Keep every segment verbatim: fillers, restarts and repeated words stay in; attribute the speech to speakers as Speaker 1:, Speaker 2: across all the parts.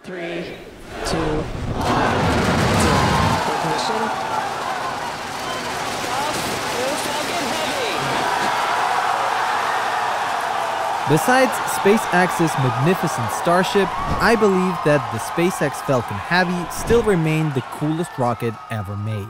Speaker 1: Three, two, one, zero. Ignition. Off. Falcon Heavy.
Speaker 2: Besides SpaceX's magnificent Starship, I believe that the SpaceX Falcon Heavy still remained the coolest rocket ever made.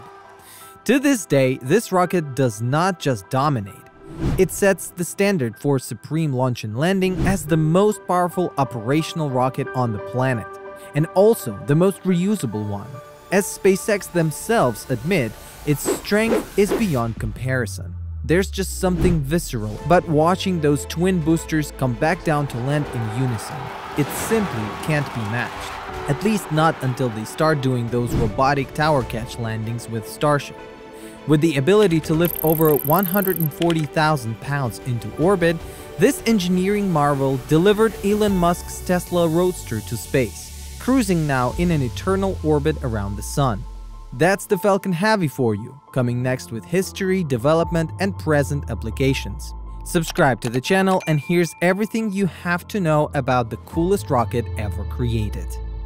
Speaker 2: To this day, this rocket does not just dominate. It sets the standard for supreme launch and landing as the most powerful operational rocket on the planet, and also the most reusable one. As SpaceX themselves admit, its strength is beyond comparison. There's just something visceral about watching those twin boosters come back down to land in unison. It simply can't be matched. At least not until they start doing those robotic tower catch landings with Starship. With the ability to lift over one hundred forty thousand pounds into orbit, this engineering marvel delivered Elon Musk's Tesla Roadster to space, cruising now in an eternal orbit around the sun. That's the Falcon Heavy for you, coming next with history, development, and present applications. Subscribe to the channel and here's everything you have to know about the coolest rocket ever created.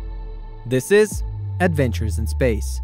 Speaker 2: This is Adventures in Space.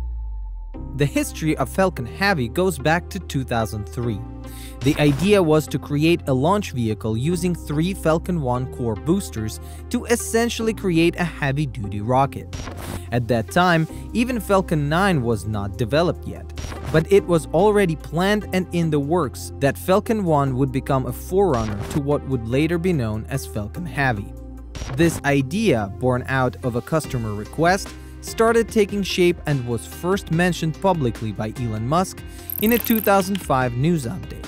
Speaker 2: The history of Falcon Heavy goes back to two thousand three. The idea was to create a launch vehicle using three Falcon one core boosters to essentially create a heavy-duty rocket. At that time, even Falcon nine was not developed yet, but it was already planned and in the works that Falcon one would become a forerunner to what would later be known as Falcon Heavy. This idea, born out of a customer request, started taking shape and was first mentioned publicly by Elon Musk in a two thousand five news update.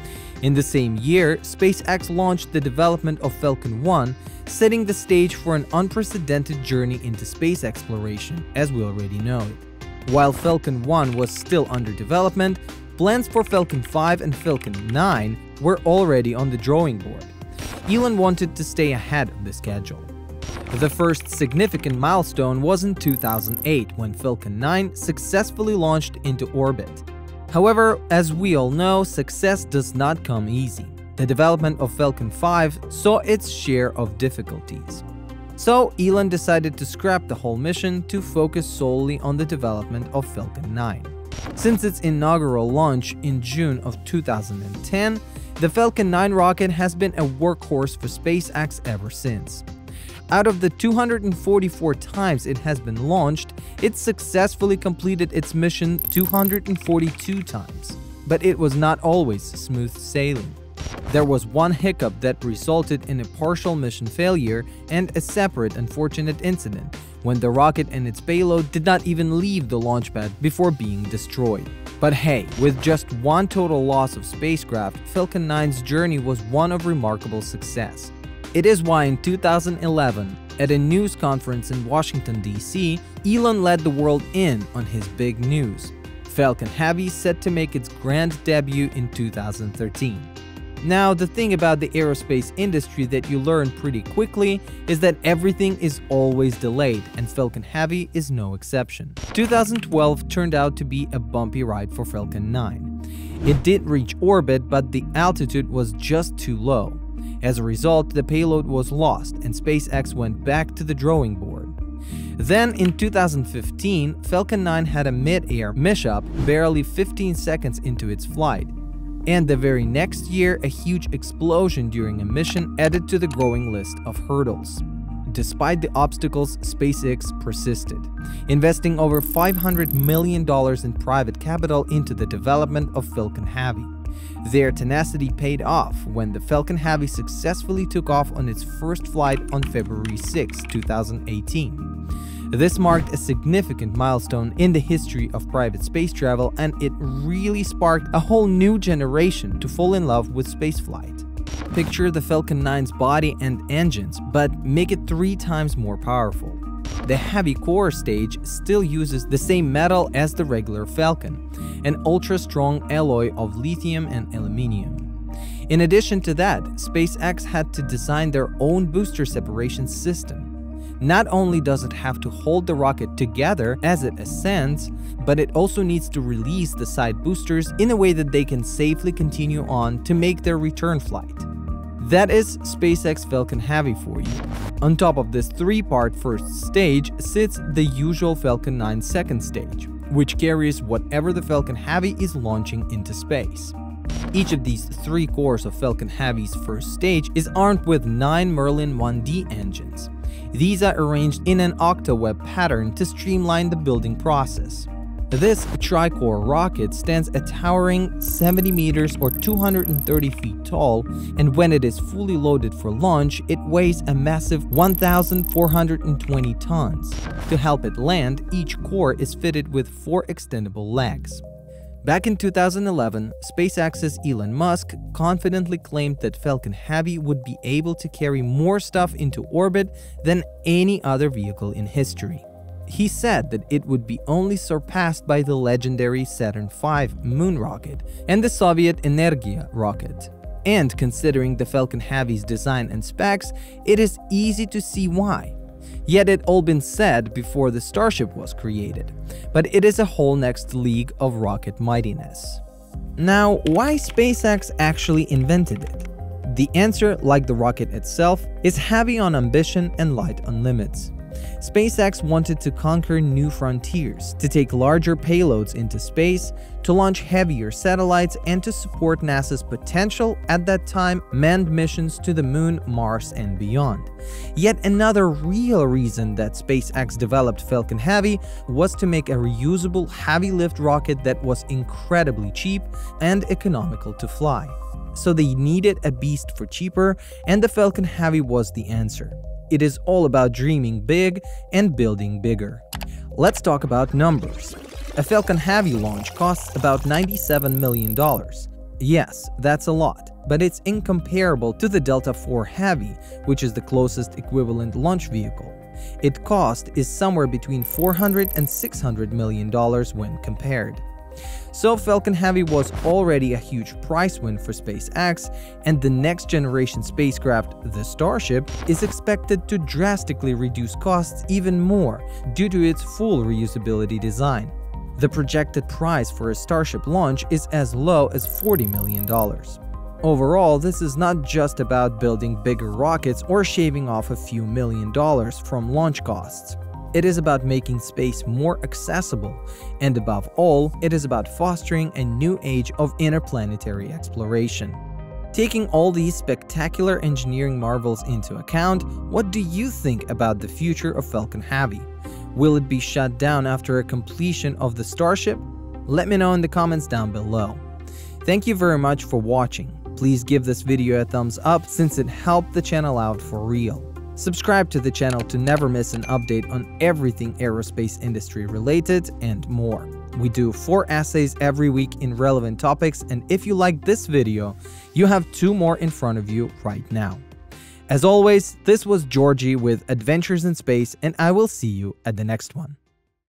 Speaker 2: In the same year, SpaceX launched the development of Falcon one, setting the stage for an unprecedented journey into space exploration, as we already know it. While Falcon one was still under development, plans for Falcon five and Falcon nine were already on the drawing board. Elon wanted to stay ahead of the schedule. The first significant milestone was in two thousand eight when Falcon nine successfully launched into orbit. However, as we all know, success does not come easy. The development of Falcon five saw its share of difficulties. So Elon decided to scrap the whole mission to focus solely on the development of Falcon nine. Since its inaugural launch in June of two thousand ten, the Falcon nine rocket has been a workhorse for SpaceX ever since. Out of the two hundred forty-four times it has been launched, it successfully completed its mission two hundred forty-two times. But it was not always smooth sailing. There was one hiccup that resulted in a partial mission failure and a separate unfortunate incident when the rocket and its payload did not even leave the launch pad before being destroyed. But hey, with just one total loss of spacecraft, Falcon nine's journey was one of remarkable success. It is why in two thousand eleven, at a news conference in Washington, D C, Elon led the world in on his big news. Falcon Heavy set to make its grand debut in two thousand thirteen. Now, the thing about the aerospace industry that you learn pretty quickly is that everything is always delayed, and Falcon Heavy is no exception. two thousand twelve turned out to be a bumpy ride for Falcon nine. It did reach orbit, but the altitude was just too low. As a result, the payload was lost and SpaceX went back to the drawing board. Then, in two thousand fifteen, Falcon nine had a mid-air mishap barely fifteen seconds into its flight. And the very next year, a huge explosion during a mission added to the growing list of hurdles. Despite the obstacles, SpaceX persisted, investing over five hundred million dollars in private capital into the development of Falcon Heavy. Their tenacity paid off when the Falcon Heavy successfully took off on its first flight on February sixth, two thousand eighteen. This marked a significant milestone in the history of private space travel, and it really sparked a whole new generation to fall in love with spaceflight. Picture the Falcon nine's body and engines, but make it three times more powerful. The heavy core stage still uses the same metal as the regular Falcon, an ultra-strong alloy of lithium and aluminium. In addition to that, SpaceX had to design their own booster separation system. Not only does it have to hold the rocket together as it ascends, but it also needs to release the side boosters in a way that they can safely continue on to make their return flight. That is SpaceX Falcon Heavy for you. On top of this three-part first stage sits the usual Falcon nine second stage, which carries whatever the Falcon Heavy is launching into space. Each of these three cores of Falcon Heavy's first stage is armed with nine Merlin one D engines. These are arranged in an octaweb pattern to streamline the building process. This tri-core rocket stands a towering seventy meters or two hundred thirty feet tall, and when it is fully loaded for launch, it weighs a massive one thousand four hundred twenty tons. To help it land, each core is fitted with four extendable legs. Back in two thousand eleven, SpaceX's Elon Musk confidently claimed that Falcon Heavy would be able to carry more stuff into orbit than any other vehicle in history. He said that it would be only surpassed by the legendary Saturn five moon rocket and the Soviet Energia rocket. And considering the Falcon Heavy's design and specs, it is easy to see why. Yet it all been said before the Starship was created, but it is a whole next league of rocket mightiness. Now, why SpaceX actually invented it? The answer, like the rocket itself, is heavy on ambition and light on limits. SpaceX wanted to conquer new frontiers, to take larger payloads into space, to launch heavier satellites, and to support NASA's potential, at that time, manned missions to the Moon, Mars, and beyond. Yet another real reason that SpaceX developed Falcon Heavy was to make a reusable heavy-lift rocket that was incredibly cheap and economical to fly. So they needed a beast for cheaper, and the Falcon Heavy was the answer. It is all about dreaming big and building bigger. Let's talk about numbers. A Falcon Heavy launch costs about ninety-seven million dollars. Yes, that's a lot, but it's incomparable to the Delta four Heavy, which is the closest equivalent launch vehicle. Its cost is somewhere between four hundred and six hundred million dollars when compared. So Falcon Heavy was already a huge price win for SpaceX, and the next generation spacecraft, the Starship, is expected to drastically reduce costs even more due to its full reusability design. The projected price for a Starship launch is as low as forty million dollars. Overall, this is not just about building bigger rockets or shaving off a few million dollars from launch costs. It is about making space more accessible, and above all, it is about fostering a new age of interplanetary exploration. Taking all these spectacular engineering marvels into account, what do you think about the future of Falcon Heavy? Will it be shut down after a completion of the Starship? Let me know in the comments down below. Thank you very much for watching. Please give this video a thumbs up since it helped the channel out for real. Subscribe to the channel to never miss an update on everything aerospace industry related and more. We do four essays every week in relevant topics, and if you like this video, you have two more in front of you right now. As always, this was Georgie with Adventures in Space, and I will see you at the next one.